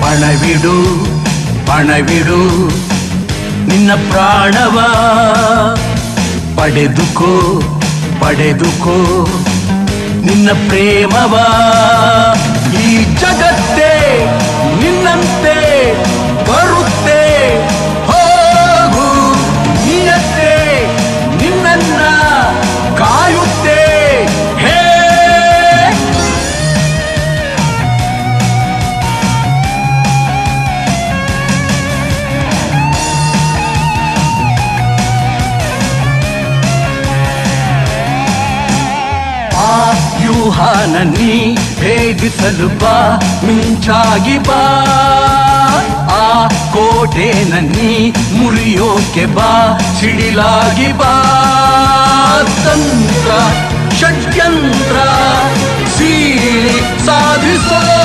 ಪಣವಿಡು ಪಣವಿಡು ನಿನ್ನ ಪ್ರಾಣವ ಪಡೆದುಕೋ ಪಡೆದುಕೋ ನಿನ್ನ ಪ್ರೇಮವ ಈ ಜಗತ್ತೇ ನಿನ್ನಂತೆ ಬರುತ್ತೆ ಹೋಗು ನಿಯತ್ತೆ ನಿನ್ನನ್ನ ಕಾಯುತ್ತೆ ಹೇ ವ್ಯೂಹಾನನಿ ಭೇದಿಸಲು ಬಾ ಮಿಂಚಾಗಿ ಬಾ ಆ ಕೋಟೆನನಿ ಮುರಿಯೋಕೆ ಬಾ ಸಿಡಿಲಾಗಿ ಬಾ ತಂತ್ರ ಷಡ್ಯಂತ್ರ ಸೀಳಿ ಸಾಧಿಸೋ